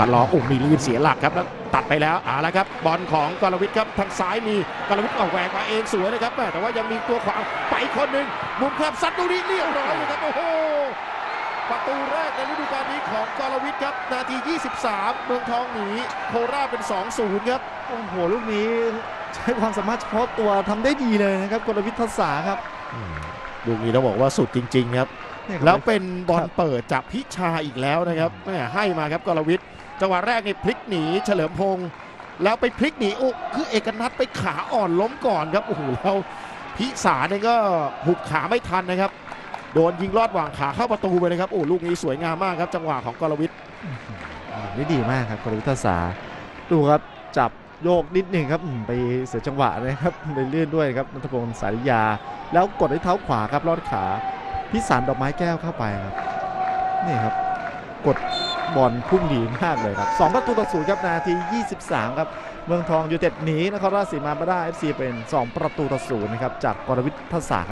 ปัดล้อมีลื่นเสียหลักครับแล้วตัดไปแล้วแล้วครับบอลของกรวิทย์ครับทางซ้ายมีกรวิทย์ออกแหวกมาเองสวยเลยครับแต่ว่ายังมีตัวขวางไปคนหนึ่งมุมแคบซัดตรงนี้เรียบร้อยเลยครับโอ้โหประตูแรกในฤดูกาลนี้ของกรวิทย์ครับนาที23เมืองทองหนีโคราชเป็น 2-0 ครับโอ้โหลูกนี้ใช้ความสามารถเฉพาะตัวทำได้ดีเลยนะครับกรวิทย์ทัศษาครับลูกนี้ต้องบอกว่าสุดจริงๆครับแล้วเป็นบอลเปิดจากพิชาอีกแล้วนะครับแม่ให้มาครับกรวิทย์จังหวะแรกนี่พลิกหนีเฉลิมพงษ์แล้วไปพลิกหนีคือเอกนัทไปขาอ่อนล้มก่อนครับโอ้โหแล้วพิสารเนี่ยก็หุบขาไม่ทันนะครับโดนยิงลอดหว่างขาเข้าประตูไปเลยครับโอ้ลูกนี้สวยงามมากครับจังหวะของกรวิทย์นี่ดีมากครับกรวิทย์ทัศษาดูครับจับโยกนิดหนึ่งครับไปเสียจังหวะนะครับไปเลื่อนด้วยครับณัฐพงศ์สาริยาแล้วกดด้วยเท้าขวาครับลอดขาพิสารดอกไม้แก้วเข้าไปครับนี่ครับกดบอลพุ่งดีมากเลยครับ2-0ครับนาที23ครับเมืองทองยูไนเต็ดหนีนครราชสีมาได้ FC เป็น2-0นะครับจากกรวิทย์ทัศษา